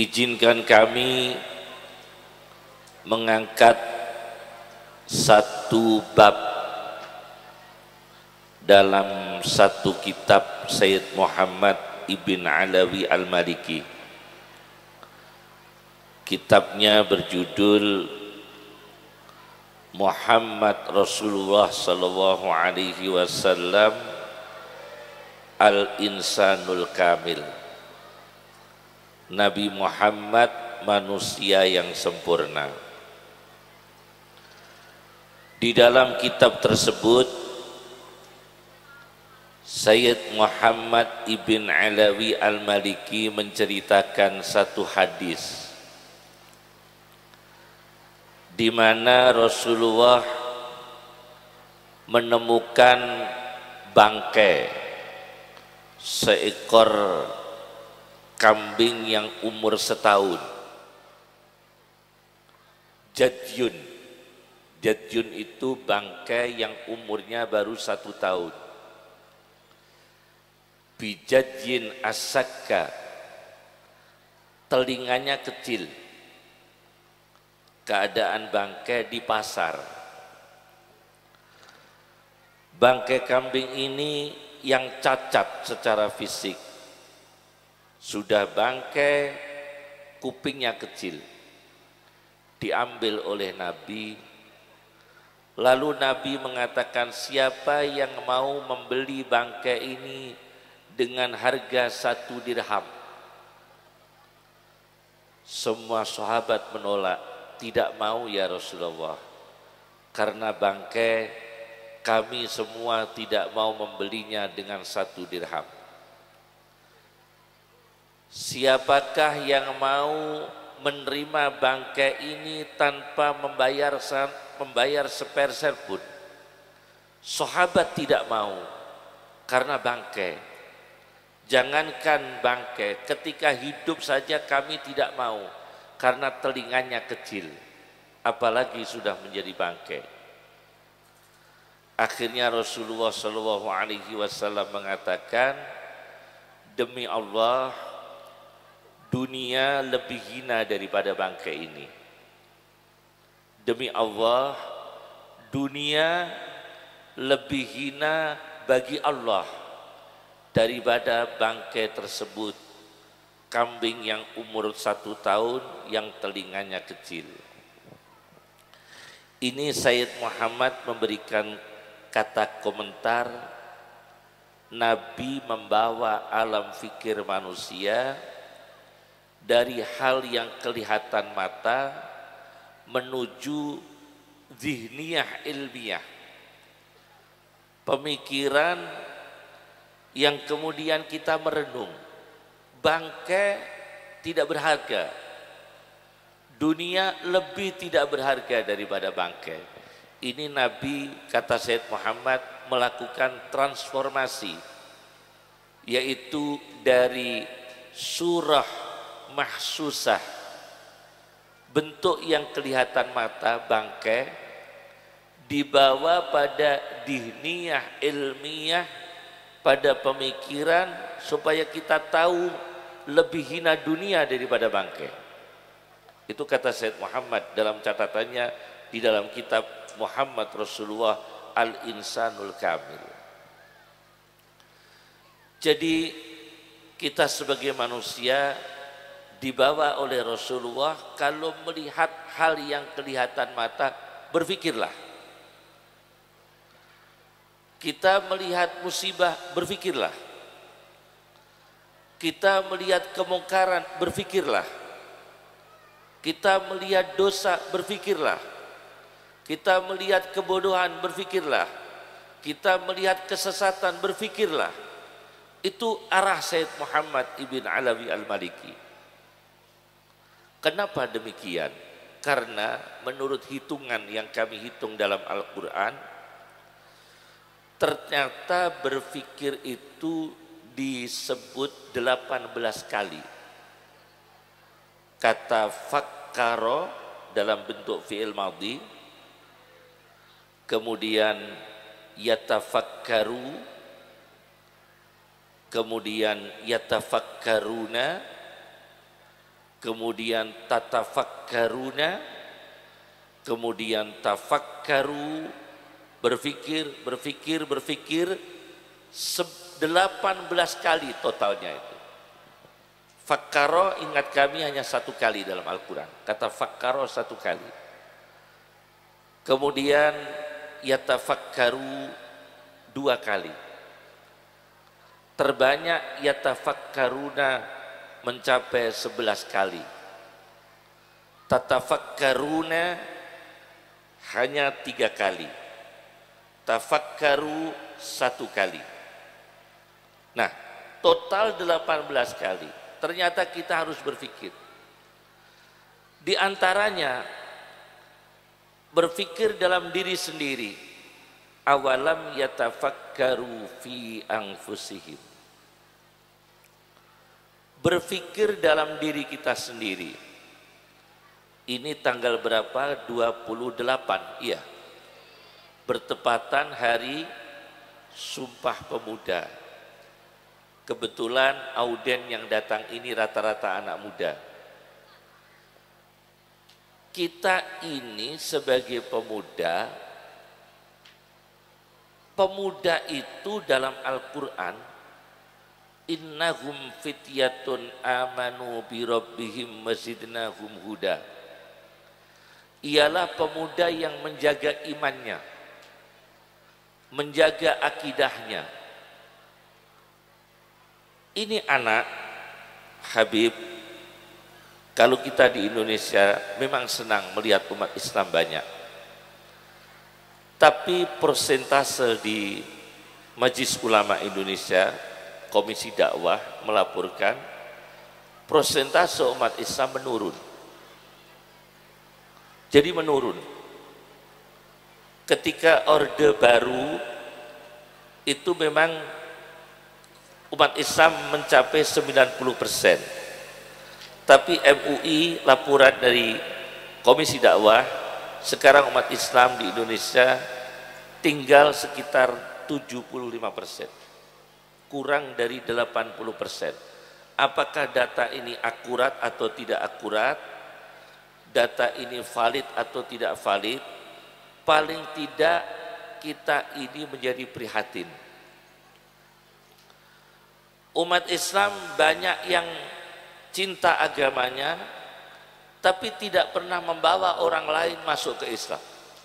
Izinkan kami mengangkat satu bab dalam satu kitab Sayyid Muhammad Ibn Alawi Al-Maliki. Kitabnya berjudul Muhammad Rasulullah Sallallahu Alaihi Wasallam Al-Insanul Kamil. Nabi Muhammad manusia yang sempurna. Di dalam kitab tersebut Sayyid Muhammad Ibn Alawi Al-Maliki menceritakan satu hadis di mana Rasulullah menemukan bangkai seekor kambing yang umur setahun. Jadyun. Jadyun itu bangkai yang umurnya baru 1 tahun. Bijadyin asakka, telinganya kecil. Keadaan bangkai di pasar. Bangkai kambing ini yang cacat secara fisik. Sudah bangkai, kupingnya kecil, diambil oleh Nabi. Lalu Nabi mengatakan, siapa yang mau membeli bangkai ini dengan harga 1 dirham? Semua sahabat menolak, tidak mau ya Rasulullah, karena bangkai kami semua tidak mau membelinya dengan 1 dirham. Siapakah yang mau menerima bangkai ini tanpa membayar sepersen pun? Sahabat tidak mau karena bangkai. Jangankan bangkai, ketika hidup saja kami tidak mau karena telinganya kecil, apalagi sudah menjadi bangkai. Akhirnya Rasulullah SAW mengatakan, demi Allah, dunia lebih hina daripada bangkai ini. Demi Allah, dunia lebih hina bagi Allah daripada bangkai tersebut, kambing yang umur 1 tahun yang telinganya kecil. Ini Sayyid Muhammad memberikan kata komentar, Nabi membawa alam fikir manusia dari hal yang kelihatan mata menuju zihniyah ilmiah, pemikiran yang kemudian kita merenung. Bangkai tidak berharga, dunia lebih tidak berharga daripada bangkai. Ini Nabi, kata Sayyid Muhammad, melakukan transformasi, yaitu dari surah mahsusah, bentuk yang kelihatan mata bangkai, dibawa pada dihniyah ilmiah, pada pemikiran, supaya kita tahu lebih hina dunia daripada bangkai. Itu kata Sayyid Muhammad dalam catatannya di dalam kitab Muhammad Rasulullah Al-Insanul Kamil. Jadi kita sebagai manusia dibawa oleh Rasulullah, kalau melihat hal yang kelihatan mata, berfikirlah. Kita melihat musibah, berfikirlah. Kita melihat kemungkaran, berfikirlah. Kita melihat dosa, berfikirlah. Kita melihat kebodohan, berfikirlah. Kita melihat kesesatan, berfikirlah. Itu arah Sayyid Muhammad Ibn Alawi Al-Maliki. Kenapa demikian? Karena menurut hitungan yang kami hitung dalam Al-Quran, ternyata berfikir itu disebut 18 kali. Kata fakkaro dalam bentuk fi'il madhi, kemudian yatafakkaru, kemudian yatafakkaruna, kemudian tatafakkaruna, kemudian tafakkaru, berpikir 18 kali totalnya itu. Fakkaro, ingat kami, hanya 1 kali dalam Al-Quran, kata fakkaro 1 kali. Kemudian yatafakkaru 2 kali. Terbanyak yatafakkaruna mencapai 11 kali. Tatafakkaruna hanya 3 kali. Tafakkaru 1 kali. Nah, total 18 kali. Ternyata kita harus berpikir. Di antaranya berpikir dalam diri sendiri. Awalam yatafakkaru fi anfusihim. Berpikir dalam diri kita sendiri. Ini tanggal berapa? 28, iya. Bertepatan hari Sumpah Pemuda. Kebetulan auden yang datang ini rata-rata anak muda. Kita ini sebagai pemuda, pemuda itu dalam Al-Quran, innahum fityatun amanu bi rabbihim wazidnahum huda. Ialah pemuda yang menjaga imannya, menjaga akidahnya. Ini anak Habib, kalau kita di Indonesia memang senang melihat umat Islam banyak, tapi persentase di Majelis Ulama Indonesia, Komisi Dakwah melaporkan persentase umat Islam menurun. Jadi menurun. Ketika Orde Baru itu memang umat Islam mencapai 90%. Tapi MUI, laporan dari Komisi Dakwah, sekarang umat Islam di Indonesia tinggal sekitar 75%. Kurang dari 80%. Apakah data ini akurat atau tidak akurat? Data ini valid atau tidak valid? Paling tidak kita ini menjadi prihatin. Umat Islam banyak yang cinta agamanya, tapi tidak pernah membawa orang lain masuk ke Islam.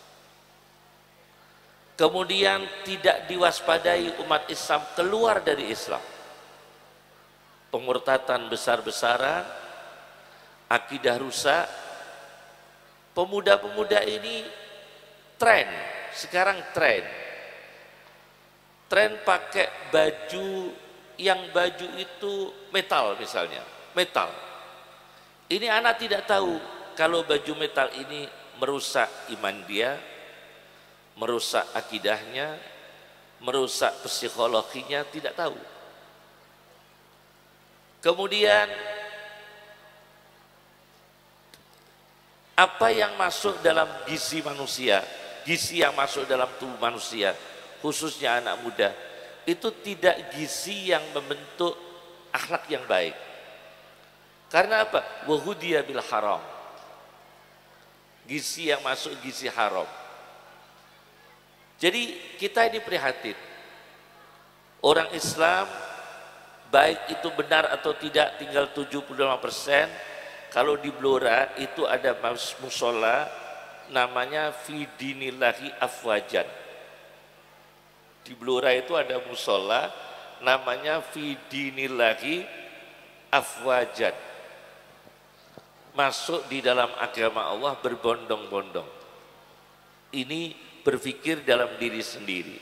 Kemudian tidak diwaspadai umat Islam keluar dari Islam. Pemurtatan besar-besaran, akidah rusak. Pemuda-pemuda ini tren, sekarang tren pakai baju yang baju itu metal misalnya, metal. Ini anak tidak tahu kalau baju metal ini merusak iman dia, merusak akidahnya, merusak psikologinya, tidak tahu. Kemudian apa yang masuk dalam gizi manusia, gizi yang masuk dalam tubuh manusia, khususnya anak muda, itu tidak gizi yang membentuk akhlak yang baik. Karena apa? Wahudiya bil haram. Gizi yang masuk gizi haram. Jadi kita ini prihatin. Orang Islam, baik itu benar atau tidak, tinggal 75%. Kalau di Blora itu ada musola namanya fi dinillahi afwajan. Di Blora itu ada musola namanya fi dinillahi afwajan. Masuk di dalam agama Allah berbondong-bondong. Ini berpikir dalam diri sendiri.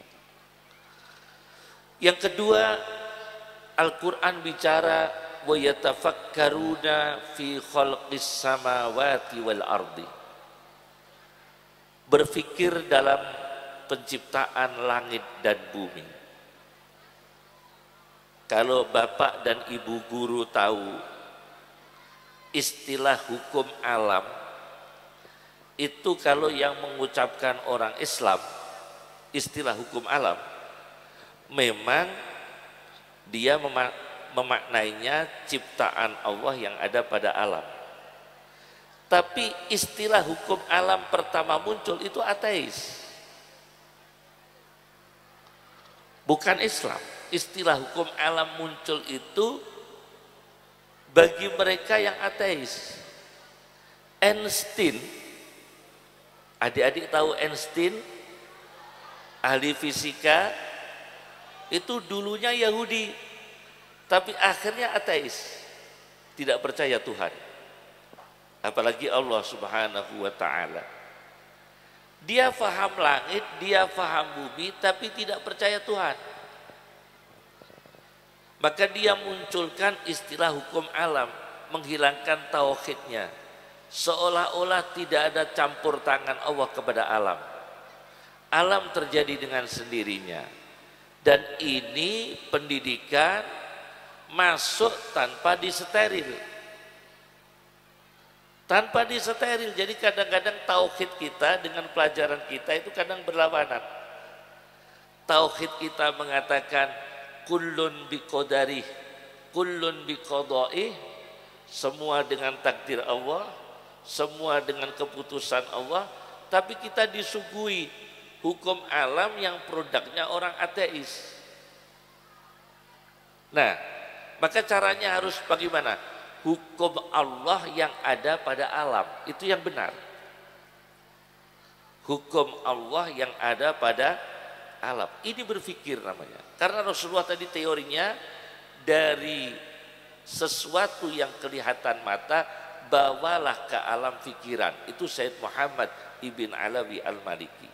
Yang kedua, Al-Quran bicara wa yatafakkaruna fi khalqis samawati wal ardi. Berpikir dalam penciptaan langit dan bumi. Kalau bapak dan ibu guru tahu istilah hukum alam, itu kalau yang mengucapkan orang Islam, istilah hukum alam, memang dia memaknainya ciptaan Allah yang ada pada alam. Tapi istilah hukum alam pertama muncul itu ateis, bukan Islam. Istilah hukum alam muncul itu bagi mereka yang ateis. Einstein, adik-adik tahu Einstein, ahli fisika, itu dulunya Yahudi, tapi akhirnya ateis, tidak percaya Tuhan, apalagi Allah Subhanahu wa ta'ala. Dia faham langit, dia faham bumi, tapi tidak percaya Tuhan. Maka dia munculkan istilah hukum alam, menghilangkan tauhidnya, seolah-olah tidak ada campur tangan Allah kepada alam. Alam terjadi dengan sendirinya. Dan ini pendidikan masuk tanpa disteril. Tanpa disteril. Jadi kadang-kadang tauhid kita dengan pelajaran kita itu kadang berlawanan. Tauhid kita mengatakan kullun biqadarih, kullun biqada'ih, semua dengan takdir Allah, semua dengan keputusan Allah, tapi kita disuguhi hukum alam yang produknya orang ateis. Nah, maka caranya harus bagaimana? Hukum Allah yang ada pada alam, itu yang benar. Hukum Allah yang ada pada alam, ini berpikir namanya. Karena Rasulullah tadi teorinya dari sesuatu yang kelihatan mata, bawalah ke alam pikiran. Itu Sayyid Muhammad Ibn Alawi Al-Maliki.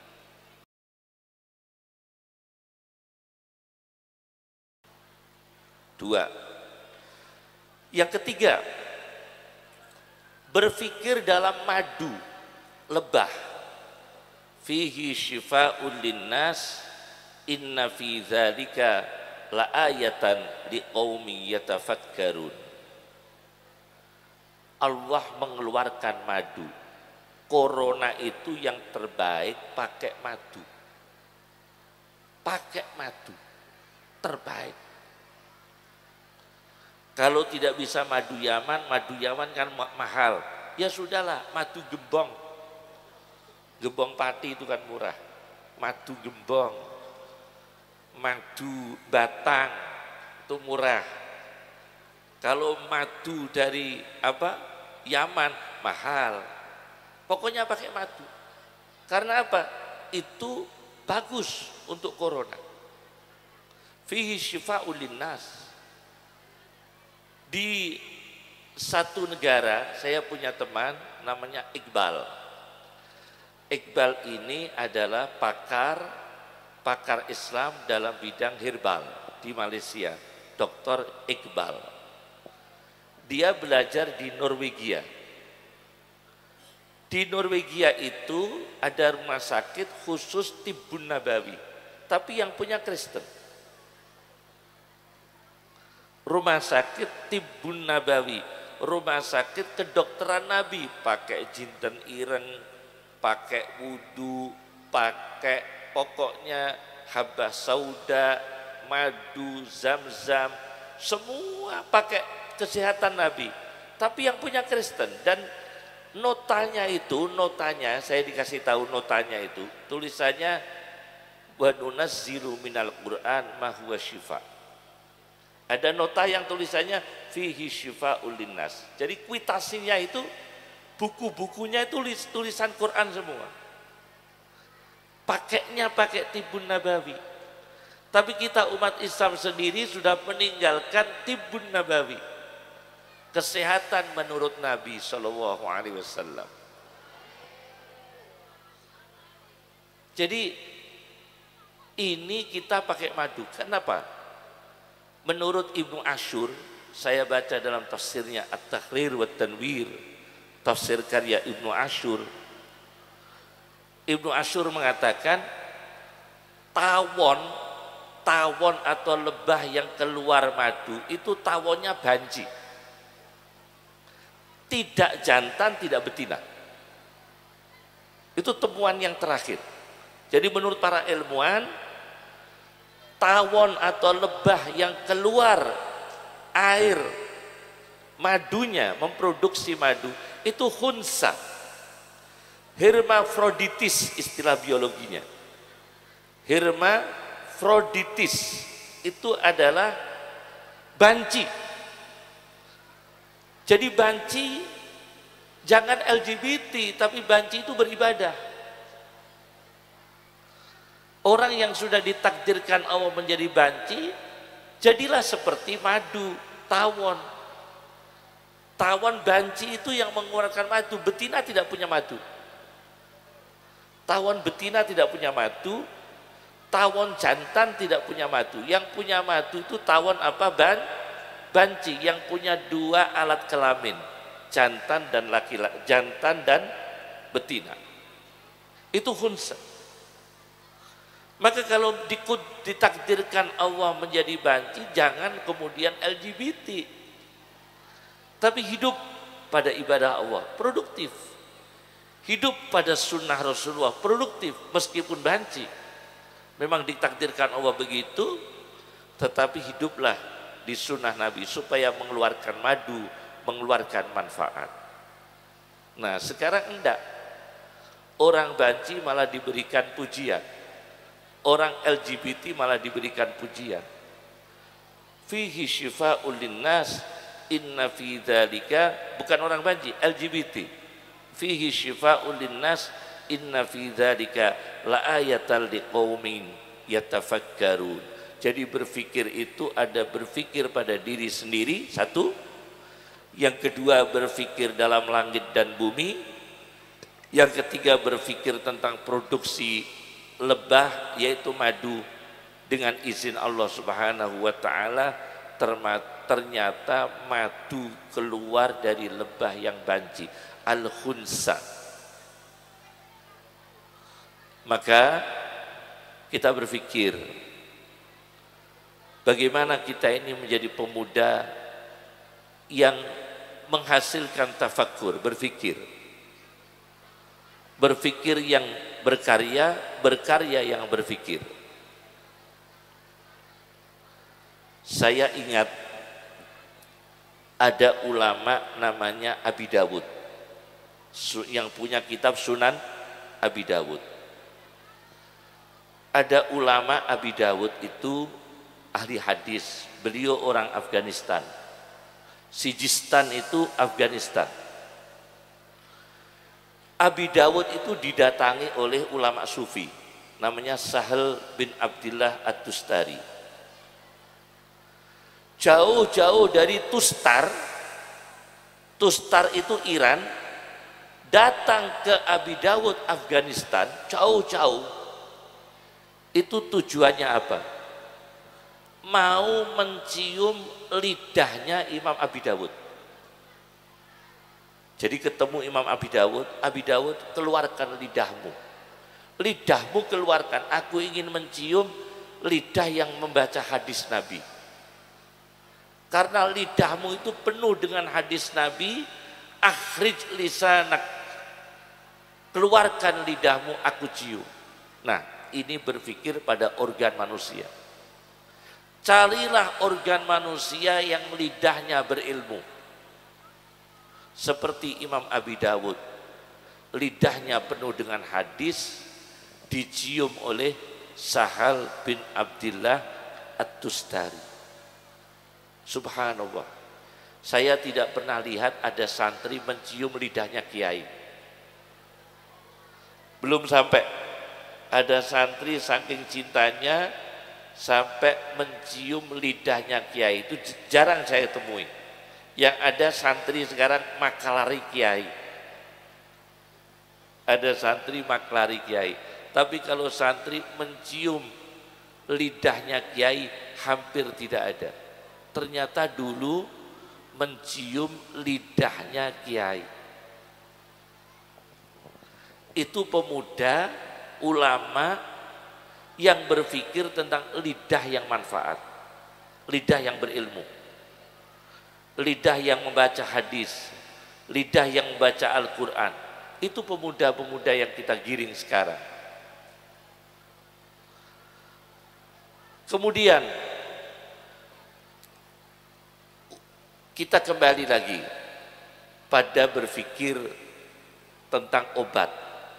Dua. Yang ketiga, berpikir dalam madu, lebah. Fihi syifa'un linnas, inna fi dzalika laayatan liqaumin yatafakkarun. Allah mengeluarkan madu. Corona itu yang terbaik pakai madu. Pakai madu terbaik. Kalau tidak bisa madu Yaman kan mahal. Ya sudahlah, madu gembong. Gembong pati itu kan murah. Madu gembong, madu batang itu murah. Kalau madu dari Yaman mahal. Pokoknya pakai madu. Karena apa? Itu bagus untuk corona. Fihi syifa'ul linnas. Di satu negara saya punya teman namanya Iqbal. Iqbal ini adalah pakar Islam dalam bidang herbal di Malaysia, Dr. Iqbal. Dia belajar di Norwegia. Di Norwegia itu ada rumah sakit khusus Tibbun Nabawi, tapi yang punya Kristen. Rumah sakit Tibbun Nabawi, rumah sakit kedokteran Nabi, pakai jinten ireng, pakai wudu, pakai pokoknya habah sauda, madu, zam-zam, semua pakai kesehatan Nabi. Tapi yang punya Kristen, dan notanya saya dikasih tahu notanya itu, tulisannya wa nunazzilu minal Qur'an ma huwa syifa'. Ada nota yang tulisannya fihi syifa'ul linnas. Jadi kuitasinya itu, buku-bukunya itu tulisan Quran semua. Pakainya pakai Tibbun Nabawi. Tapi kita umat Islam sendiri sudah meninggalkan Tibbun Nabawi. Kesehatan menurut Nabi Shallallahu Alaihi Wasallam. Jadi ini kita pakai madu. Kenapa? Menurut Ibnu Ashur, saya baca dalam tafsirnya At-Tahrir wa Tanwir, tafsir karya Ibnu Ashur. Ibnu Ashur mengatakan tawon atau lebah yang keluar madu itu tawonnya banci. Tidak jantan, tidak betina. Itu temuan yang terakhir. Jadi menurut para ilmuwan, tawon atau lebah yang keluar air madunya, memproduksi madu itu khunsa, hermafroditis istilah biologinya. Hermafroditis itu adalah banci. Jadi banci jangan LGBT, tapi banci itu beribadah. Orang yang sudah ditakdirkan Allah menjadi banci, jadilah seperti madu, tawon. Tawon banci itu yang mengeluarkan madu, betina tidak punya madu. Tawon betina tidak punya madu, tawon jantan tidak punya madu. Yang punya madu itu tawon apa? Banci yang punya dua alat kelamin, jantan dan laki-laki, jantan dan betina. Itu khunsa. Maka kalau ditakdirkan Allah menjadi banci, jangan kemudian LGBT. Tapi hidup pada ibadah Allah, produktif. Hidup pada sunnah Rasulullah, produktif meskipun banci. Memang ditakdirkan Allah begitu, tetapi hiduplah di sunnah Nabi supaya mengeluarkan madu, mengeluarkan manfaat. Nah sekarang enggak. Orang banci malah diberikan pujian. Orang LGBT malah diberikan pujian. Fihi syifa'ul linnas inna fi dzalika, bukan orang banci, LGBT. Fihi syifa'ul linnas inna fi dzalika la ayatal liqaumin yatafakkarun. Jadi berpikir itu ada berpikir pada diri sendiri, satu. Yang kedua berpikir dalam langit dan bumi. Yang ketiga berpikir tentang produksi lebah yaitu madu dengan izin Allah Subhanahu wa taala. Ternyata madu keluar dari lebah yang banci, al-khunsa. Maka kita berpikir bagaimana kita ini menjadi pemuda yang menghasilkan tafakkur, berpikir yang berkarya, berkarya yang berpikir. Saya ingat ada ulama namanya Abi Dawud yang punya kitab Sunan Abi Dawud. Ada ulama Abi Dawud itu ahli hadis, beliau orang Afghanistan. Sijistan itu Afghanistan. Abi Dawud itu didatangi oleh ulama sufi namanya Sahal bin Abdillah At-Tustari. Jauh-jauh dari Tustar itu Iran, datang ke Abi Dawud Afghanistan, jauh-jauh. Itu tujuannya apa? Mau mencium lidahnya Imam Abi Dawud. Jadi ketemu Imam Abi Dawud keluarkan lidahmu. Lidahmu keluarkan, aku ingin mencium lidah yang membaca hadis Nabi. Karena lidahmu itu penuh dengan hadis Nabi, akhrij lisanak, keluarkan lidahmu, aku cium. Nah, ini berpikir pada organ manusia. Carilah organ manusia yang lidahnya berilmu. Seperti Imam Abi Dawud, lidahnya penuh dengan hadis, dicium oleh Sahal bin Abdillah At-Tustari. Subhanallah, saya tidak pernah lihat ada santri mencium lidahnya kiai. Belum sampai ada santri saking cintanya sampai mencium lidahnya kiai, itu jarang saya temui. Yang ada santri sekarang maklari kiai. Ada santri maklari kiai. Tapi kalau santri mencium lidahnya kiai hampir tidak ada. Ternyata dulu mencium lidahnya kiai. Itu pemuda, ulama yang berpikir tentang lidah yang manfaat, lidah yang berilmu, lidah yang membaca hadis, lidah yang membaca Al-Quran. Itu pemuda-pemuda yang kita giring sekarang. Kemudian kita kembali lagi pada berpikir tentang obat.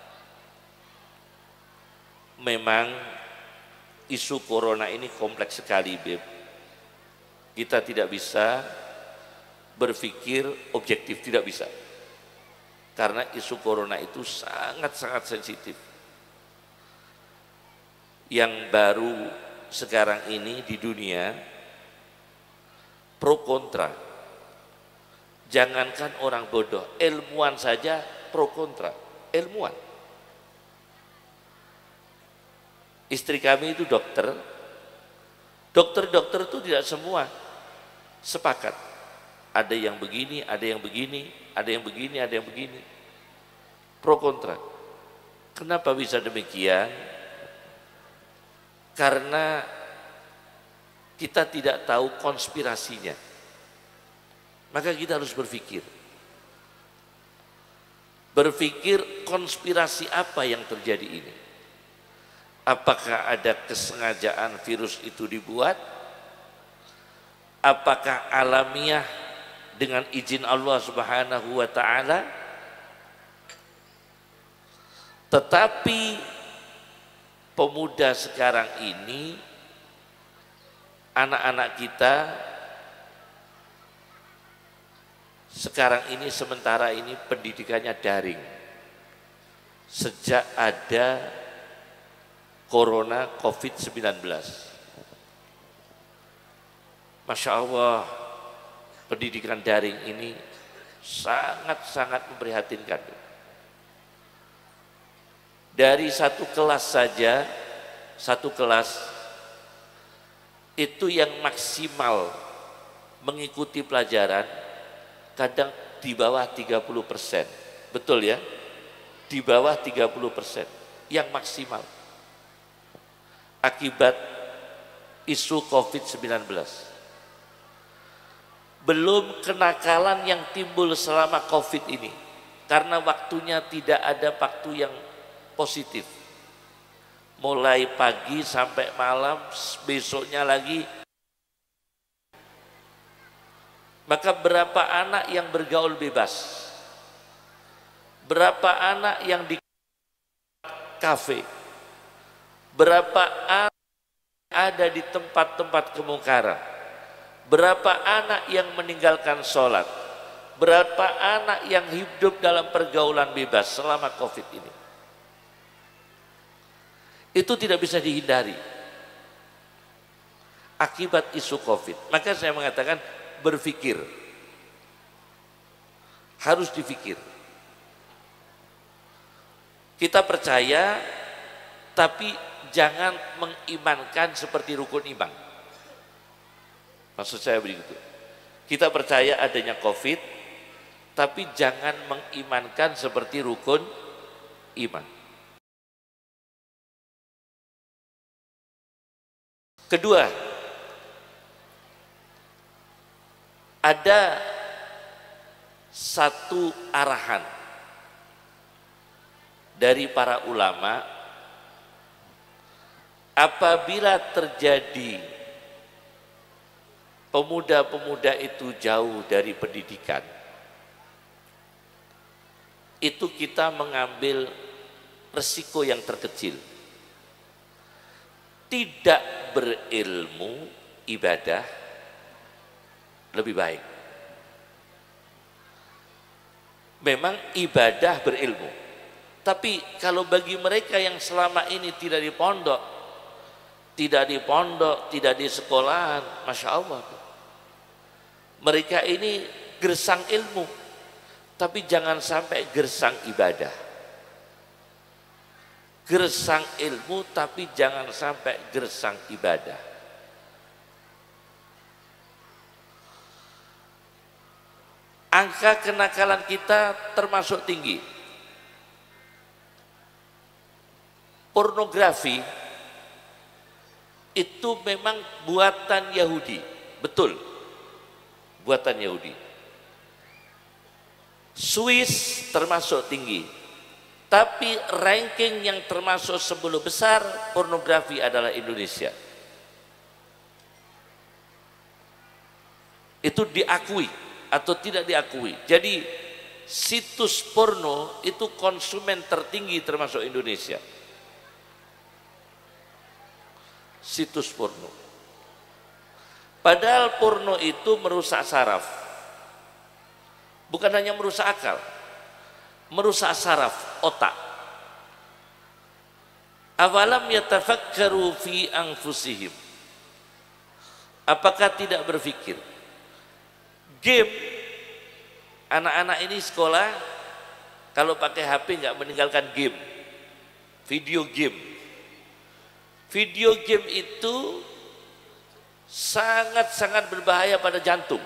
Memang isu corona ini kompleks sekali, Beb. Kita tidak bisa berpikir objektif, tidak bisa. Karena isu corona itu sangat-sangat sensitif. Yang baru sekarang ini di dunia, pro kontra. Jangankan orang bodoh, ilmuwan saja pro kontra, ilmuwan. Istri kami itu dokter. Dokter-dokter itu tidak semua sepakat. Ada yang begini, ada yang begini, ada yang begini, ada yang begini. Pro kontra. Kenapa bisa demikian? Karena kita tidak tahu konspirasinya. Maka kita harus berpikir. Berpikir konspirasi apa yang terjadi ini? Apakah ada kesengajaan virus itu dibuat? Apakah alamiah dengan izin Allah Subhanahu wa ta'ala? Tetapi pemuda sekarang ini, anak-anak kita sekarang ini sementara ini pendidikannya daring. Sejak ada corona COVID-19. Masya Allah, pendidikan daring ini sangat-sangat memprihatinkan. Dari satu kelas saja, satu kelas itu yang maksimal mengikuti pelajaran kadang di bawah 30%. Betul ya? Di bawah 30% yang maksimal. Akibat isu COVID-19. Belum kenakalan yang timbul selama COVID ini. Karena waktunya tidak ada waktu yang positif. Mulai pagi sampai malam, besoknya lagi. Maka berapa anak yang bergaul bebas? Berapa anak yang di kafe? Berapa anak ada di tempat-tempat kemungkaran? Berapa anak yang meninggalkan sholat? Berapa anak yang hidup dalam pergaulan bebas selama COVID ini? Itu tidak bisa dihindari akibat isu COVID. Maka saya mengatakan berpikir, harus dipikir. Kita percaya, tapi jangan mengimankan seperti rukun iman. Maksud saya begitu. Kita percaya adanya COVID, tapi jangan mengimankan seperti rukun iman. Kedua, ada satu arahan dari para ulama, apabila terjadi pemuda-pemuda itu jauh dari pendidikan, itu kita mengambil resiko yang terkecil. Tidak berilmu ibadah lebih baik. Memang ibadah berilmu, tapi kalau bagi mereka yang selama ini tidak di pondok, tidak di sekolahan, Masya Allah, mereka ini gersang ilmu, tapi jangan sampai gersang ibadah. Gersang ilmu tapi jangan sampai gersang ibadah. Angka kenakalan kita termasuk tinggi. Pornografi itu memang buatan Yahudi, betul, buatan Yahudi. Swiss termasuk tinggi. Tapi ranking yang termasuk 10 besar pornografi adalah Indonesia. Itu diakui atau tidak diakui. Jadi situs porno itu konsumen tertinggi termasuk Indonesia. Situs porno. Padahal porno itu merusak saraf. Bukan hanya merusak akal, merusak saraf, otak. Awalam yatafakkaru fi anfusihim. Apakah tidak berpikir? Game, anak-anak ini sekolah kalau pakai HP nggak meninggalkan game, video game. Video game itu sangat-sangat berbahaya pada jantung,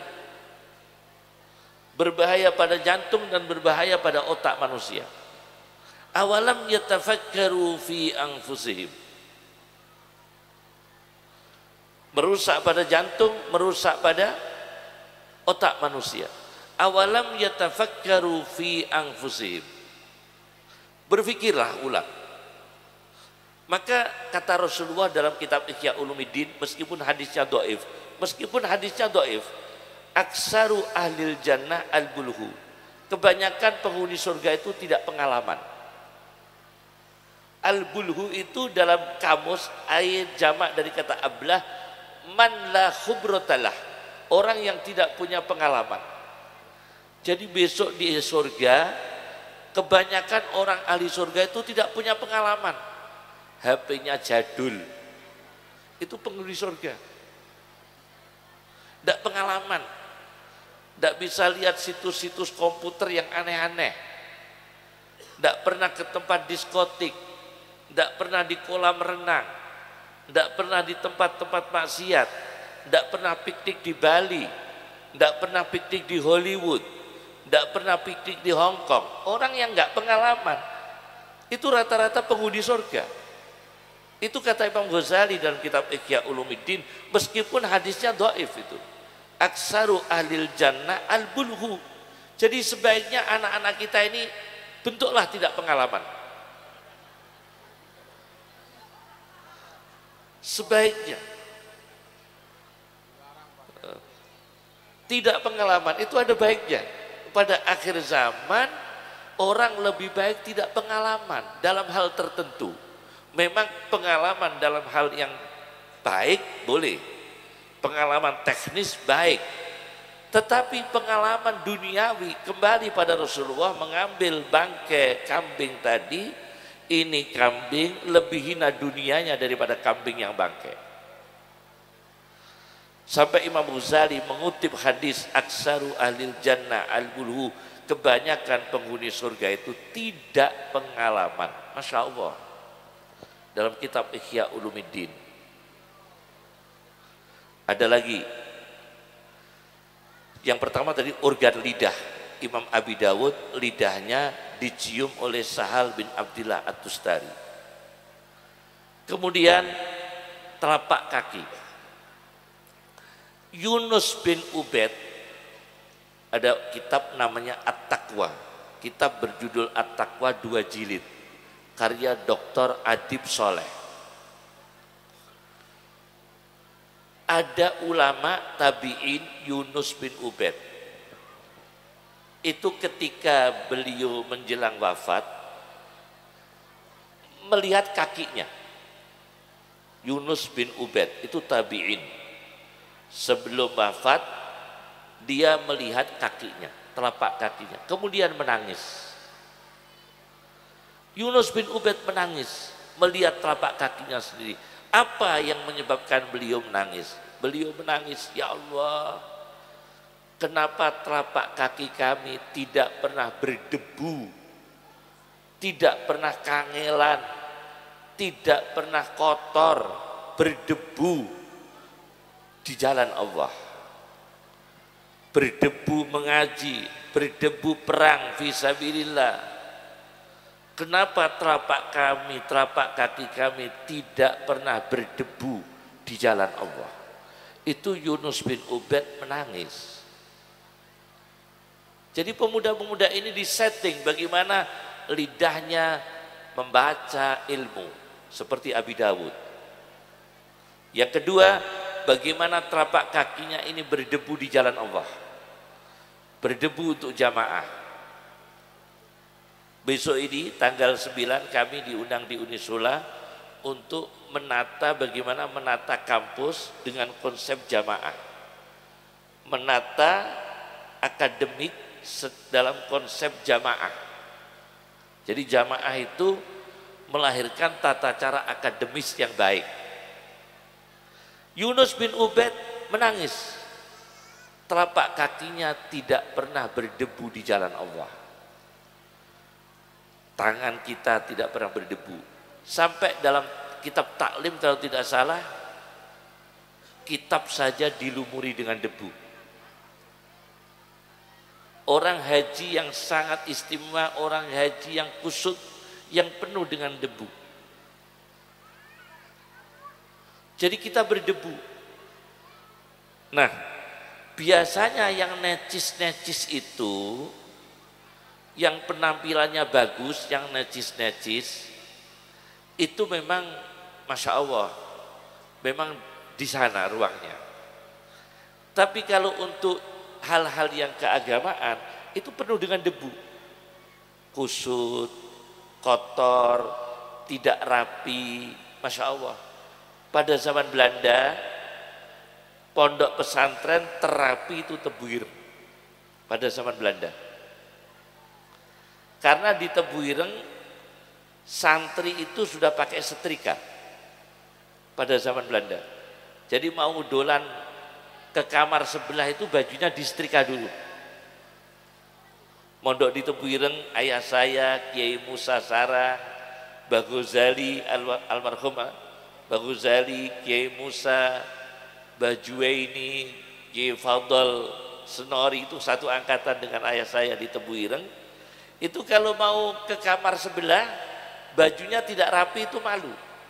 berbahaya pada jantung dan berbahaya pada otak manusia. Awalam yatafakkaru fi anfusihim. Merusak pada jantung, merusak pada otak manusia. Awalam yatafakkaru fi anfusihim. Berfikirlah ulang. Maka kata Rasulullah dalam kitab Ihya Ulumuddin, meskipun hadisnya dhaif, aksaru ahlil jannah al-bulhu. Kebanyakan penghuni surga itu tidak pengalaman. Al-bulhu itu dalam kamus ayat jamak dari kata ablah, man la khubratalah, orang yang tidak punya pengalaman. Jadi besok di surga kebanyakan orang ahli surga itu tidak punya pengalaman. HP-nya jadul. Itu penghuni surga. Tidak pengalaman. Tidak bisa lihat situs-situs komputer yang aneh-aneh. Tidak pernah ke tempat diskotik. Tidak pernah di kolam renang. Tidak pernah di tempat-tempat maksiat. Tidak pernah piknik di Bali. Tidak pernah piknik di Hollywood. Tidak pernah piknik di Hong Kong. Orang yang nggak pengalaman itu rata-rata penghuni surga. Itu kata Imam Ghazali dalam kitab Ihya Ulumuddin, meskipun hadisnya dhaif itu. Aksaru ahlil jannah al-bulhu. Jadi sebaiknya anak-anak kita ini bentuklah tidak pengalaman. Sebaiknya tidak pengalaman itu ada baiknya. Pada akhir zaman orang lebih baik tidak pengalaman dalam hal tertentu. Memang pengalaman dalam hal yang baik boleh, pengalaman teknis baik, tetapi pengalaman duniawi kembali pada Rasulullah mengambil bangkai kambing tadi. Ini kambing lebih hina dunianya daripada kambing yang bangkai. Sampai Imam Ghazali mengutip hadis aksaru ahlil jannah al-bulhu, kebanyakan penghuni surga itu tidak pengalaman. Masya Allah. Dalam kitab Ihya Ulumuddin ada lagi. Yang pertama tadi organ lidah. Imam Abi Dawud lidahnya dicium oleh Sahal bin Abdillah At-Tustari. Kemudian telapak kaki. Yunus bin Ubaid, ada kitab namanya At-Taqwa. Kitab berjudul At-Taqwa 2 jilid. Karya Dr. Adib Soleh. Ada ulama tabi'in Yunus bin Ubaid. Itu ketika beliau menjelang wafat, melihat kakinya. Yunus bin Ubaid itu tabi'in. Sebelum wafat, dia melihat kakinya, telapak kakinya. Kemudian menangis. Yunus bin Ubaid menangis melihat telapak kakinya sendiri. Apa yang menyebabkan beliau menangis? Beliau menangis, ya Allah, kenapa telapak kaki kami tidak pernah berdebu, tidak pernah kangelan, tidak pernah kotor, berdebu di jalan Allah. Berdebu mengaji, berdebu perang fisabilillah. Kenapa telapak kaki kami tidak pernah berdebu di jalan Allah? Itu Yunus bin Ubaid menangis. Jadi pemuda-pemuda ini disetting bagaimana lidahnya membaca ilmu seperti Abi Dawud. Yang kedua, bagaimana telapak kakinya ini berdebu di jalan Allah. berdebu untuk jamaah. Besok ini tanggal 9 kami diundang di Unisula untuk bagaimana menata kampus dengan konsep jamaah, menata akademik dalam konsep jamaah. Jadi jamaah itu melahirkan tata cara akademis yang baik. Yunus bin Ubaid menangis, telapak kakinya tidak pernah berdebu di jalan Allah. Tangan kita tidak pernah berdebu. Sampai dalam kitab taklim kalau tidak salah, kitab saja dilumuri dengan debu. Orang haji yang sangat istimewa, orang haji yang kusut, yang penuh dengan debu. Jadi kita berdebu. Nah, biasanya yang necis-necis itu, yang penampilannya bagus, yang necis-necis, itu memang Masya Allah, memang di sana ruangnya. Tapi kalau untuk hal-hal yang keagamaan, itu penuh dengan debu. Kusut, kotor, tidak rapi, Masya Allah. Pada zaman Belanda, pondok pesantren terapi itu Tebu Ireng. Pada zaman Belanda. Karena di Tebu Ireng, santri itu sudah pakai setrika. Pada zaman Belanda. Jadi mau dolan ke kamar sebelah itu bajunya disetrika dulu. Mondok di Tebu Ireng, ayah saya, Kiai Musa Sarang, Mbah Ghazali, almarhum Mbah Ghazali, Kiai Musa, Mbah Juwaini, Kiai Fadl, Senori, itu satu angkatan dengan ayah saya di Tebu Ireng. Itu kalau mau ke kamar sebelah, bajunya tidak rapi itu malu.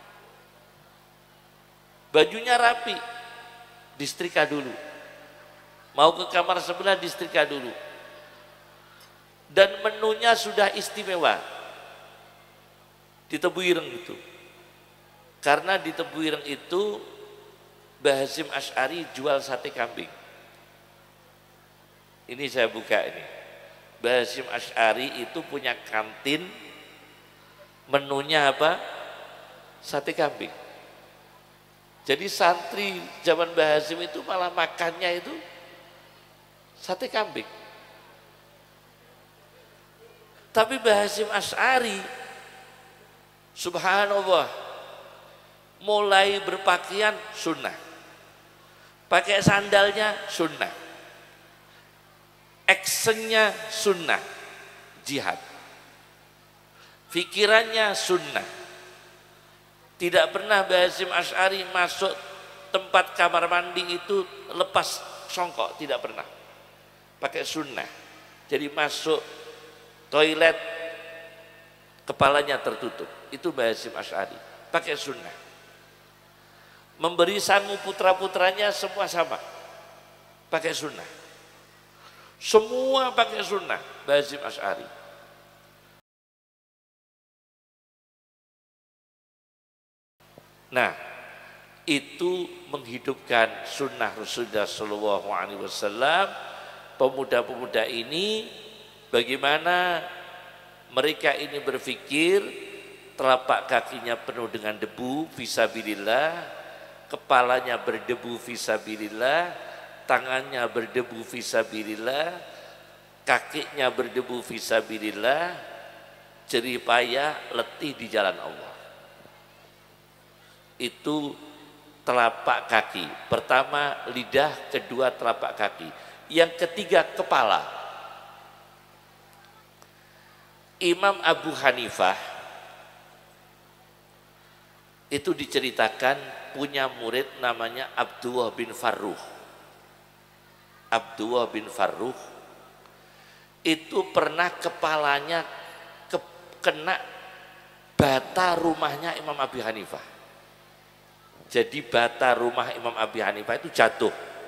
Bajunya rapi, disetrika dulu. Mau ke kamar sebelah, disetrika dulu. Dan menunya sudah istimewa di Tebu Ireng itu. Karena di Tebu Ireng itu Mbah Hasyim Asy'ari jual sate kambing. Ini saya buka ini. Mbah Hasyim Asy'ari itu punya kantin, menunya apa? Sate kambing. Jadi santri zaman Mbah Hasyim itu malah makannya itu sate kambing. Tapi Mbah Hasyim Asy'ari subhanallah mulai berpakaian sunnah, pakai sandalnya sunnah, actionnya sunnah, jihad, pikirannya sunnah. Tidak pernah Mbah Hasyim Asy'ari masuk tempat kamar mandi itu lepas songkok, tidak pernah, pakai sunnah. Jadi masuk toilet kepalanya tertutup, itu Mbah Hasyim Asy'ari, pakai sunnah. Memberi sangu putra-putranya semua sama, pakai sunnah. Semua pakai sunnah Mbah Hasyim Asy'ari. Nah, itu menghidupkan sunnah Rasulullah SAW. Pemuda-pemuda ini bagaimana mereka ini berpikir, telapak kakinya penuh dengan debu fisabilillah, kepalanya berdebu fisabilillah, tangannya berdebu fisabilillah, kakinya berdebu fisabilillah, jerih payah, letih di jalan Allah. Itu telapak kaki. Pertama lidah, kedua telapak kaki. Yang ketiga kepala. Imam Abu Hanifah itu diceritakan punya murid namanya Abdullah bin Farruh. Abdullah bin Farruh itu pernah kepalanya kena bata rumahnya Imam Abu Hanifah. Jadi bata rumah Imam Abi Hanifah itu jatuh.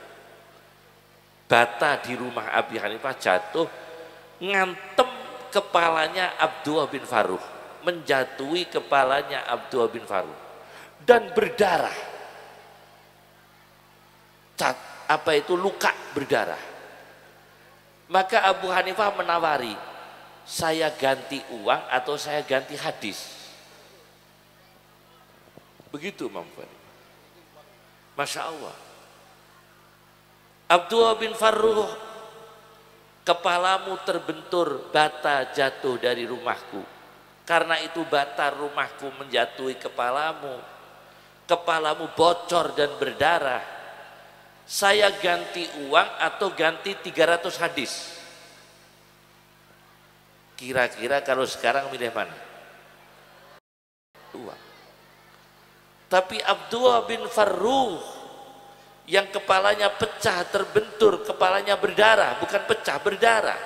Bata di rumah Abi Hanifah jatuh, ngantem kepalanya Abdullah bin Farruh, menjatuhi kepalanya Abdullah bin Farruh dan berdarah. Apa itu luka berdarah. Maka Abu Hanifah menawari, saya ganti uang atau saya ganti hadis. Begitu Imam Farid. Masya Allah. Abdullah bin Farruh, kepalamu terbentur, bata jatuh dari rumahku. Karena itu bata rumahku menjatuhi kepalamu. Kepalamu bocor dan berdarah. Saya ganti uang atau ganti 300 hadis. Kira-kira kalau sekarang milih mana? Uang. Tapi Abdullah bin Farruh yang kepalanya pecah terbentur, kepalanya berdarah, bukan pecah, berdarah,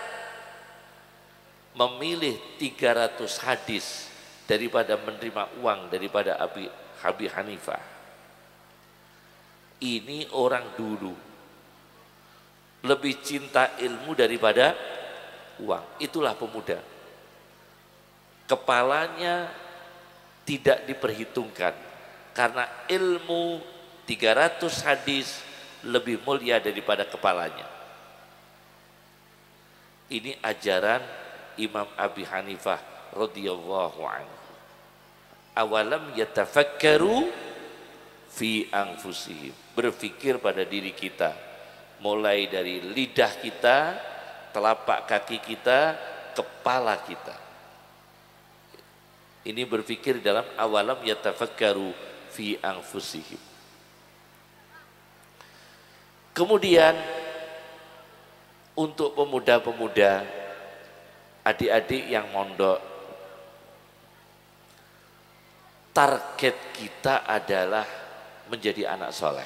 memilih 300 hadis daripada menerima uang daripada Abi Hanifah. Ini orang dulu lebih cinta ilmu daripada uang. Itulah pemuda. Kepalanya tidak diperhitungkan karena ilmu 300 hadis lebih mulia daripada kepalanya. Ini ajaran Imam Abi Hanifah radhiyallahu anhu. Awalam yatafakkaru fi anfusihim, berpikir pada diri kita, mulai dari lidah kita, telapak kaki kita, kepala kita. Ini berpikir dalam awalam yatafakkaru fi anfusihim. Kemudian untuk pemuda-pemuda, adik-adik yang mondok, target kita adalah menjadi anak soleh.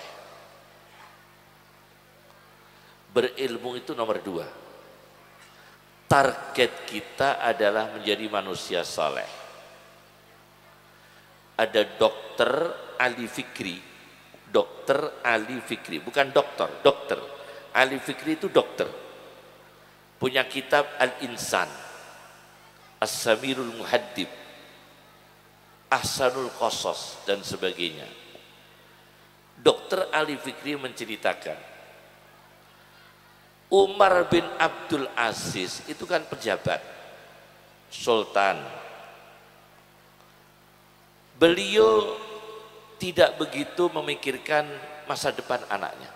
Berilmu itu nomor 2. Target kita adalah menjadi manusia soleh. Ada dokter Ali Fikri, bukan dokter, dokter. Ali Fikri itu dokter. Punya kitab Al-Insan, As-Samirul Muhaddib, Ahsanul Qasas dan sebagainya. Dokter Ali Fikri menceritakan, Umar bin Abdul Aziz itu kan pejabat, sultan. Beliau tidak begitu memikirkan masa depan anaknya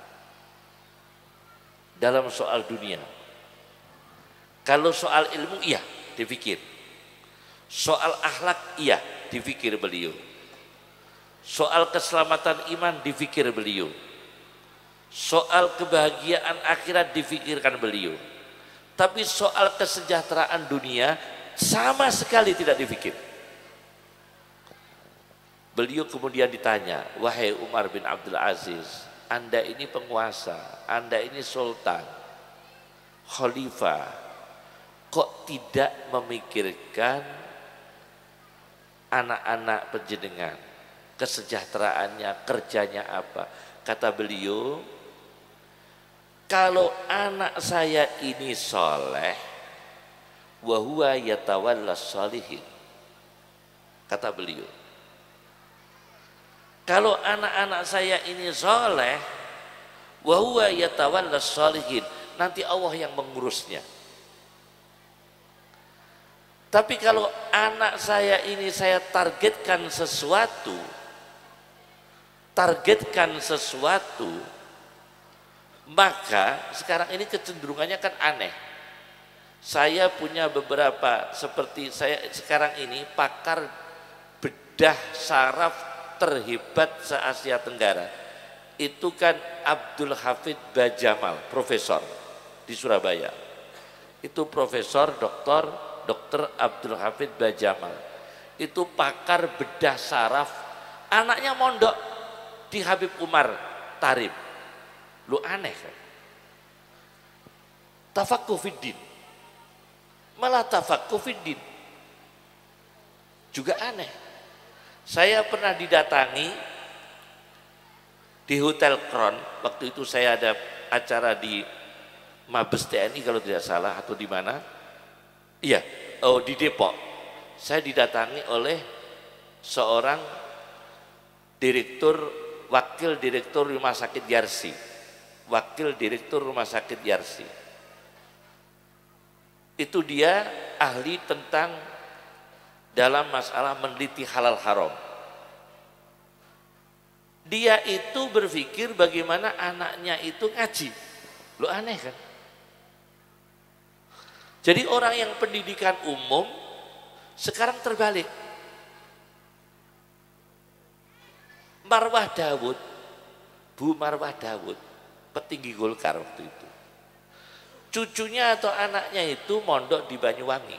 dalam soal dunia. Kalau soal ilmu iya dipikir, soal akhlak iya dipikir beliau, soal keselamatan iman dipikir beliau, soal kebahagiaan akhirat dipikirkan beliau. Tapi soal kesejahteraan dunia sama sekali tidak dipikir. Beliau kemudian ditanya, wahai Umar bin Abdul Aziz, Anda ini penguasa, Anda ini sultan, khalifah, kok tidak memikirkan anak-anak penjenengan, kesejahteraannya, kerjanya apa? Kata beliau, kalau anak saya ini soleh, wa huwa yatawallas sholihin. Kata beliau, kalau anak-anak saya ini soleh, wa huwa yatawallas sholihin, nanti Allah yang mengurusnya. Tapi kalau anak saya ini saya targetkan sesuatu, maka sekarang ini kecenderungannya kan aneh. Saya punya beberapa, seperti saya sekarang ini pakar bedah saraf terhebat se-Asia Tenggara. Itu kan Abdul Hafid Bajamal, profesor di Surabaya. Itu profesor Dr. Abdul Hafid Bajamal. Itu pakar bedah saraf. Anaknya mondok di Habib Umar Tarib. Lu aneh kan? Tafaqquh fiddin. Malah tafaqquh fiddin. Juga aneh. Saya pernah didatangi di Hotel Kron. Waktu itu saya ada acara di Mabes TNI kalau tidak salah, atau di mana? Iya, di Depok. Saya didatangi oleh seorang wakil direktur rumah sakit Yarsi. Itu dia ahli tentang dalam masalah meneliti halal haram. Dia itu berpikir bagaimana anaknya itu ngaji. Lo aneh kan? Jadi orang yang pendidikan umum sekarang terbalik. Marwah Daud, Bu Marwah Daud, petinggi Golkar waktu itu. Cucunya atau anaknya itu mondok di Banyuwangi.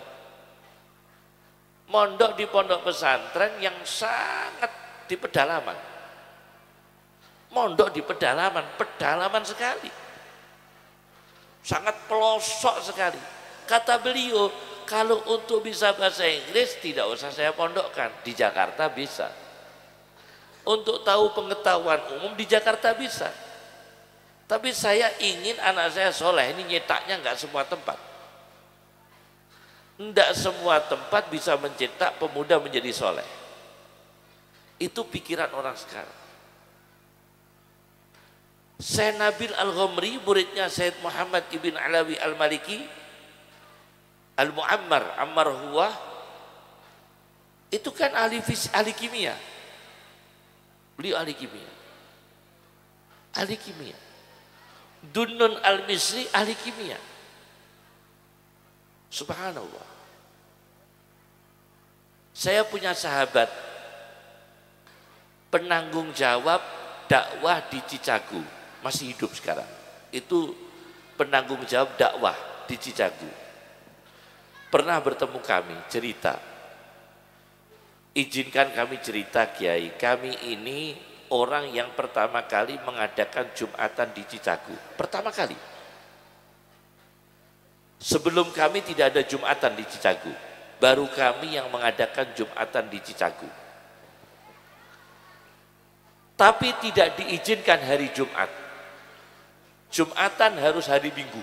Mondok di pondok pesantren yang sangat di pedalaman. Mondok di pedalaman sekali. Sangat pelosok sekali. Kata beliau, kalau untuk bisa bahasa Inggris tidak usah saya pondokkan, di Jakarta bisa. Untuk tahu pengetahuan umum di Jakarta bisa. Tapi saya ingin anak saya soleh, ini nyetaknya nggak semua tempat. Tidak semua tempat bisa mencetak pemuda menjadi soleh. Itu pikiran orang sekarang. Syekh Nabil Al-Ghamri, muridnya Syed Muhammad Ibn Alawi Al-Maliki, Al-Mu'ammar, Ammar Huwah, itu kan ahli kimia. Beliau ahli kimia. Ahli kimia. Dunnun Al-Misri ahli kimia. Subhanallah. Saya punya sahabat penanggung jawab dakwah di Cicagu, masih hidup sekarang. Itu penanggung jawab dakwah di Cicagu. Pernah bertemu kami, cerita. Izinkan kami cerita, Kiai. Kami ini orang yang pertama kali mengadakan Jumatan di Cicagu. Pertama kali. Sebelum kami tidak ada Jumatan di Cicagu. Baru kami yang mengadakan Jumatan di Cicagu. Tapi tidak diizinkan hari Jumat. Jumatan harus hari Minggu.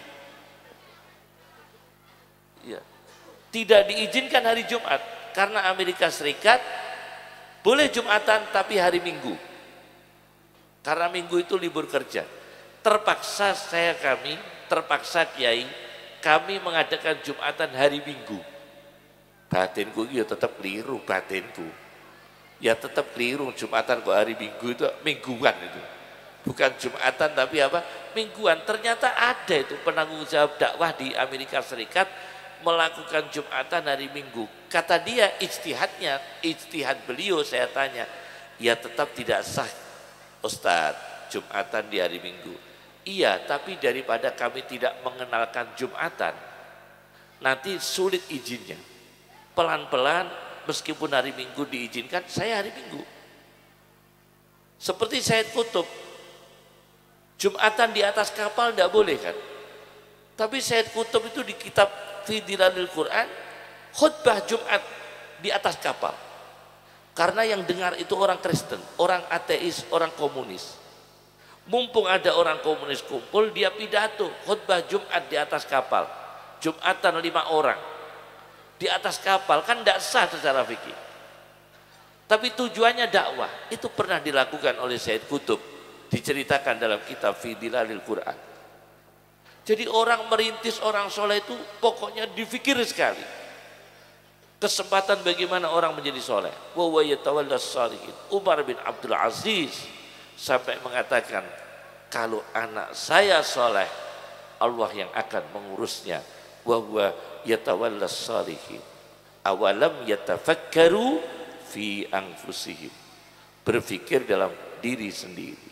Ya. Tidak diizinkan hari Jumat karena Amerika Serikat boleh Jumatan tapi hari Minggu. Karena Minggu itu libur kerja. Terpaksa Kiai, kami mengadakan Jumatan hari Minggu. Batinku ya tetap keliru, batinku. Ya tetap keliru, Jumatan kok hari Minggu itu mingguan itu. Bukan Jumatan tapi apa? Mingguan. Ternyata ada itu penanggung jawab dakwah di Amerika Serikat melakukan Jumatan hari Minggu. Kata dia ijtihad beliau, saya tanya, ya tetap tidak sah Ustadz, Jumatan di hari Minggu. Iya, tapi daripada kami tidak mengenalkan Jumatan, nanti sulit izinnya. Pelan-pelan, meskipun hari Minggu diizinkan, saya hari Minggu. Seperti Said Qutb, Jumatan di atas kapal tidak boleh kan? Tapi Said Qutb itu di kitab Fi Dilalil Quran, khutbah Jumat di atas kapal. Karena yang dengar itu orang Kristen, orang ateis, orang komunis. Mumpung ada orang komunis kumpul, dia pidato khutbah Jumat di atas kapal. Jumatan 5 orang di atas kapal, kan tidak sah secara fikih. Tapi tujuannya dakwah. Itu pernah dilakukan oleh Said Qutb, diceritakan dalam kitab Fi Dilalil Quran. Jadi orang merintis orang soleh itu pokoknya difikir sekali. Kesempatan bagaimana orang menjadi soleh. Wa yatawallas shalihin. Umar bin Abdul Aziz sampai mengatakan, kalau anak saya soleh, Allah yang akan mengurusnya. Wa yatawallas shalihin. Awalam yatafakkaru fi anfusihim. Berpikir dalam diri sendiri.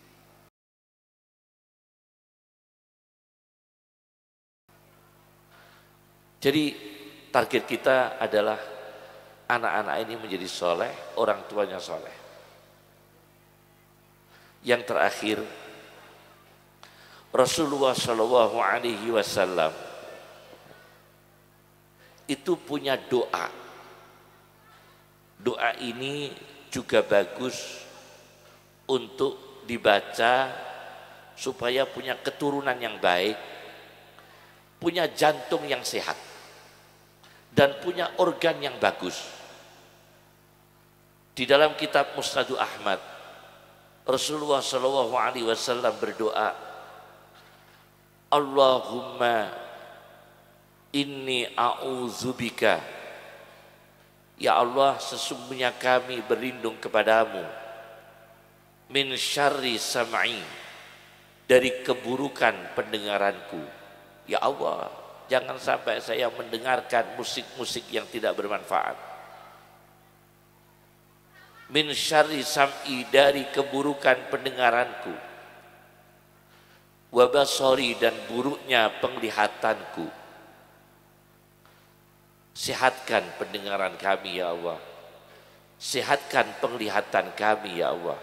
Jadi target kita adalah anak-anak ini menjadi soleh, orang tuanya soleh. Yang terakhir, Rasulullah Shallallahu Alaihi Wasallam itu punya doa. Doa ini juga bagus untuk dibaca supaya punya keturunan yang baik, punya jantung yang sehat, dan punya organ yang bagus. Di dalam kitab Musnadu Ahmad, Rasulullah Shallallahu Alaihi Wasallam berdoa, Allahumma Inni a'udzubika, ya Allah, sesungguhnya kami berlindung kepadamu, min syarri sam'i, dari keburukan pendengaranku. Ya Allah, jangan sampai saya mendengarkan musik-musik yang tidak bermanfaat. Min syarri sam'i, dari keburukan pendengaranku, wa basari, dan buruknya penglihatanku. Sehatkan pendengaran kami ya Allah, sehatkan penglihatan kami ya Allah.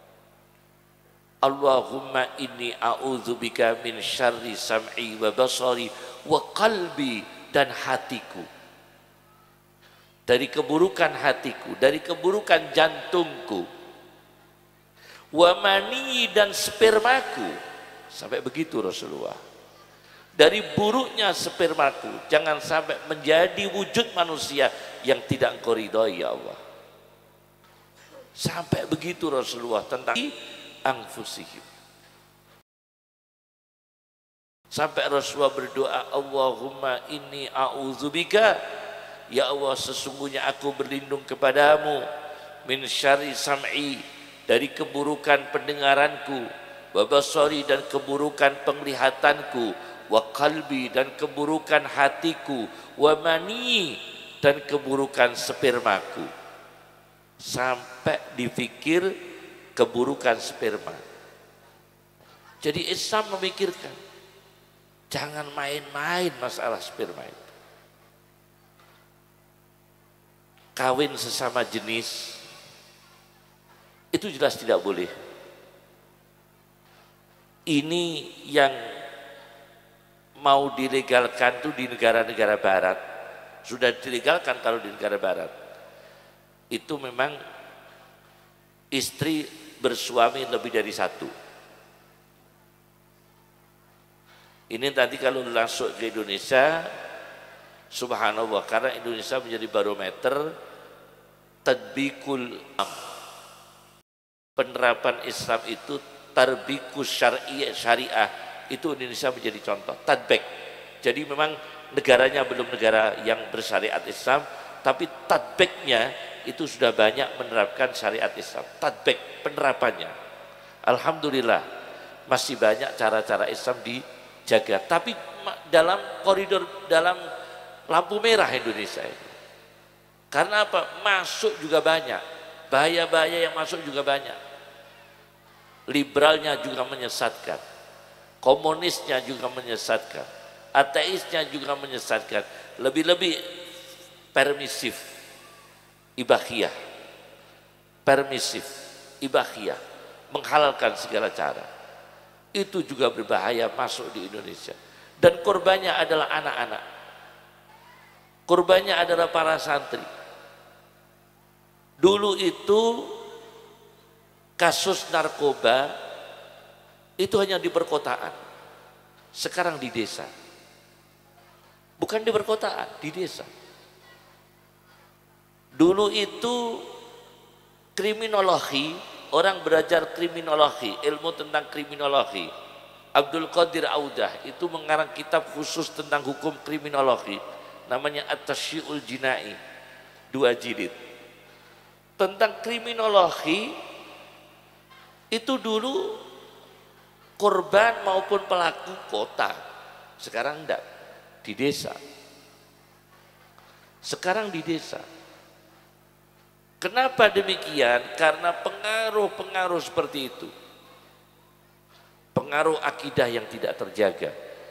Allahumma inni a'udzubika min syarri sam'i wa basari wa qalbi, dan hatiku, dari keburukan hatiku, dari keburukan jantungku, wa mani, dan spermaku. Sampai begitu Rasulullah. Dari buruknya spermaku, jangan sampai menjadi wujud manusia yang tidak engkau ridhoi ya Allah. Sampai begitu Rasulullah tentang anfusihim. Sampai Rasulullah berdoa, Allahumma inni a'udzubika, ya Allah, sesungguhnya aku berlindung kepadamu, min syarri sam'i, dari keburukan pendengaranku, wa basari, dan keburukan penglihatanku, wa qalbi, dan keburukan hatiku, wa mani, dan keburukan spermaku. Sampai dipikir keburukan sperma. Jadi Islam memikirkan, jangan main-main masalah sperma itu. Kawin sesama jenis itu jelas tidak boleh. Ini yang mau dilegalkan tuh di negara-negara barat, sudah dilegalkan. Kalau di negara barat itu memang istri bersuami lebih dari satu. Ini tadi kalau langsung ke Indonesia, subhanallah, karena Indonesia menjadi barometer tadbikul penerapan Islam itu, tarbikus syariah, itu Indonesia menjadi contoh, tadbik. Jadi memang negaranya belum negara yang bersyariat Islam, tapi tadbiknya itu sudah banyak menerapkan syariat Islam. Tadbik penerapannya, alhamdulillah masih banyak cara-cara Islam dijaga. Tapi dalam koridor, dalam lampu merah Indonesia ini. Karena apa? Masuk juga banyak, bahaya-bahaya yang masuk juga banyak. Liberalnya juga menyesatkan, komunisnya juga menyesatkan, ateisnya juga menyesatkan, lebih-lebih permisif, ibahiyah, permisif, ibahiyah, menghalalkan segala cara. Itu juga berbahaya masuk di Indonesia. Dan korbannya adalah anak-anak, korbannya adalah para santri. Dulu itu kasus narkoba itu hanya di perkotaan, sekarang di desa. Bukan di perkotaan, di desa. Dulu itu kriminologi, orang belajar kriminologi, ilmu tentang kriminologi. Abdul Qadir Audah itu mengarang kitab khusus tentang hukum kriminologi, namanya At-Tasyi'ul Jinai, 2 jilid. Tentang kriminologi itu dulu korban maupun pelaku kota, sekarang enggak, di desa. Sekarang di desa. Kenapa demikian? Karena pengaruh-pengaruh seperti itu, pengaruh akidah yang tidak terjaga.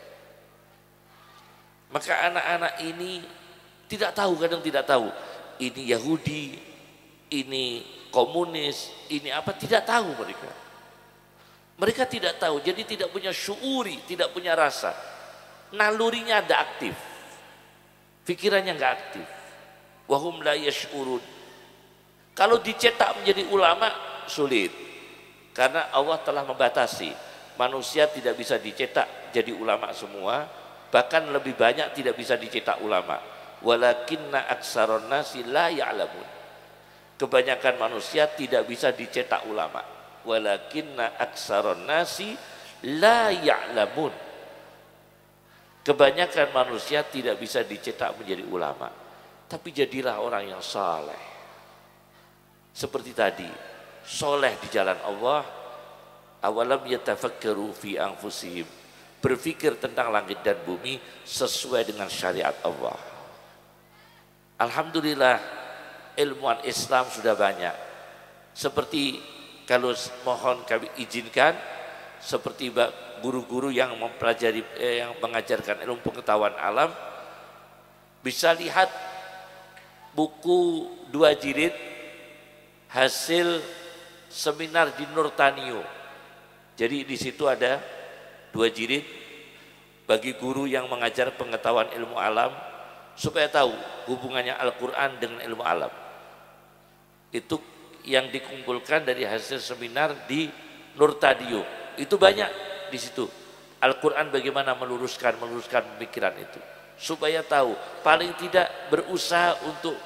Maka anak-anak ini tidak tahu, kadang tidak tahu ini Yahudi, ini komunis, ini apa, tidak tahu mereka. Mereka tidak tahu, jadi tidak punya syuuri, tidak punya rasa. Nalurinya ada aktif, pikirannya enggak aktif. Wahum la yash'urun. Kalau dicetak menjadi ulama sulit, karena Allah telah membatasi. Manusia tidak bisa dicetak jadi ulama semua, bahkan lebih banyak tidak bisa dicetak ulama. Walakinna aksaron nasi la ya'lamun. Kebanyakan manusia tidak bisa dicetak ulama. Walakinna aksaron nasi la ya'lamun. Kebanyakan manusia tidak bisa dicetak menjadi ulama, tapi jadilah orang yang saleh. Seperti tadi, soleh di jalan Allah. Awalam yatafakkaru fi anfusihim, berpikir tentang langit dan bumi sesuai dengan syariat Allah. Alhamdulillah, ilmuwan Islam sudah banyak. Seperti kalau mohon kami izinkan, seperti guru-guru yang mempelajari yang mengajarkan ilmu pengetahuan alam, bisa lihat buku 2 jilid hasil seminar di Nurtanio. Jadi di situ ada 2 jilid bagi guru yang mengajar pengetahuan ilmu alam supaya tahu hubungannya Al-Quran dengan ilmu alam. Itu yang dikumpulkan dari hasil seminar di Nurtanio. Itu banyak di situ. Al-Quran bagaimana meluruskan pemikiran itu supaya tahu, paling tidak berusaha untuk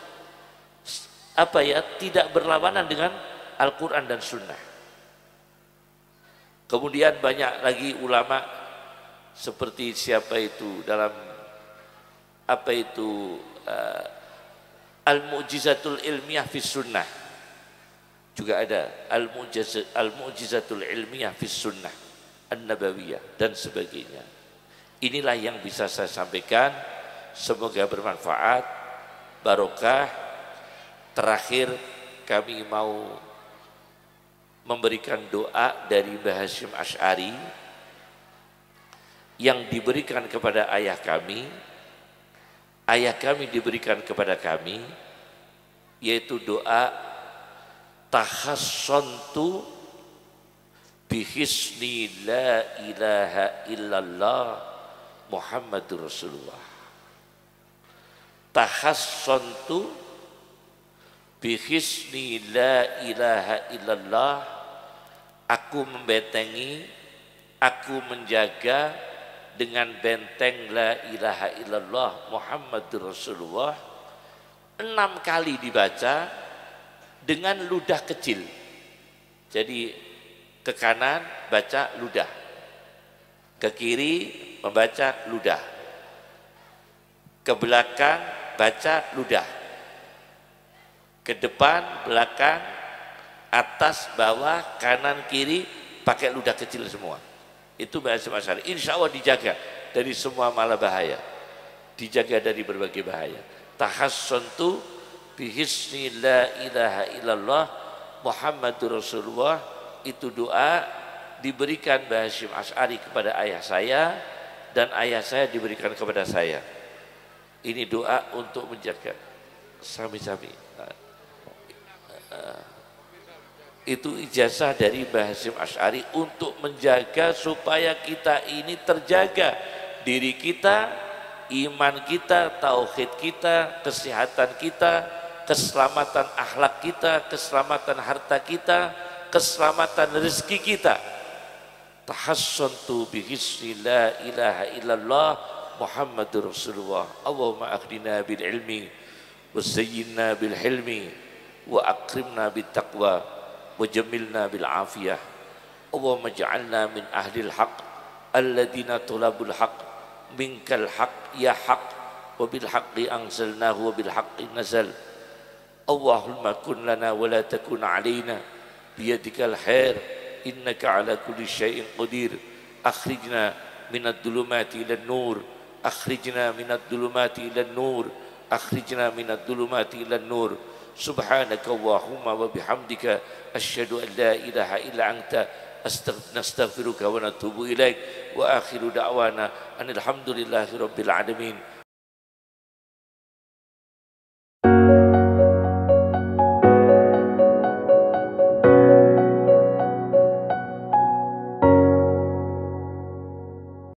tidak berlawanan dengan Al-Quran dan Sunnah. Kemudian banyak lagi ulama seperti siapa itu dalam Al-Mu'jizatul Ilmiah fis Sunnah, juga ada Al-Mu'jizatul Ilmiah fis Sunnah An-Nabawiyah dan sebagainya. Inilah yang bisa saya sampaikan, semoga bermanfaat, barokah. Terakhir kami mau memberikan doa dari Mbah Hasyim Asy'ari yang diberikan kepada ayah kami diberikan kepada kami, yaitu doa tahassontu bihisni la ilaha illallah Muhammadur Rasulullah. Tahassontu bihisni la ilaha illallah, aku membentengi, aku menjaga dengan benteng la ilaha illallah Muhammadur Rasulullah. 6 kali dibaca dengan ludah kecil. Jadi ke kanan baca ludah, ke kiri membaca ludah, ke belakang baca ludah, ke depan, belakang, atas, bawah, kanan, kiri pakai ludah kecil semua. Itu bahasa masyarakat. Insya Allah dijaga dari semua malah bahaya, dijaga dari berbagai bahaya. Tahassontu bihisni la ilaha illallah Muhammadur Rasulullah, itu doa diberikan Mbah Hasyim Asy'ari kepada ayah saya dan ayah saya diberikan kepada saya. Ini doa untuk menjaga sami-sami. Itu ijazah dari Mbah Hasyim Asy'ari untuk menjaga supaya kita ini terjaga, diri kita, iman kita, tauhid kita, kesehatan kita, keselamatan akhlak kita, keselamatan harta kita, keselamatan rezeki kita. Tahassontu bihisni la ilaha illallah Muhammadur Rasulullah. Allahumma akhdina bil ilmi wa zayyinna bil hilmi wa akrimna bit taqwa wa jamilna bil afiyah. Allahumma ja'alna min ahlil haq alladhina tulabul haq minkal haq ya haq wa bil haqqi anzalnahu wa bil haqqi nazal. Allahumma kun lana wa la takun alaina biyadikal khair innaka ala kulli syai'in qadir. Akhrijna minad dhulumati ilan nur, akhrijna minad dhulumati ilan nur, akhrijna minad dhulumati ilan nur. Subhanaka Allahumma wa bihamdika asyhadu an la ilaha illa anta nastaghfiruka wa natubu ilaik. Wa akhiru da'wana anil hamdulillahi rabbil alamin.